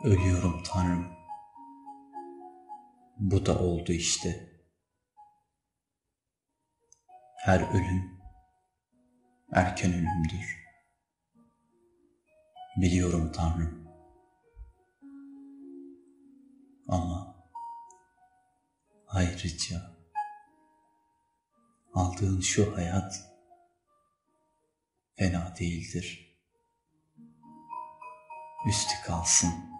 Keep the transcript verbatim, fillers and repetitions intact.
Ölüyorum Tanrım. Bu da oldu işte. Her ölüm erken ölümdür. Biliyorum Tanrım. Ama ayrıca aldığın şu hayat fena değildir. Üstü kalsın.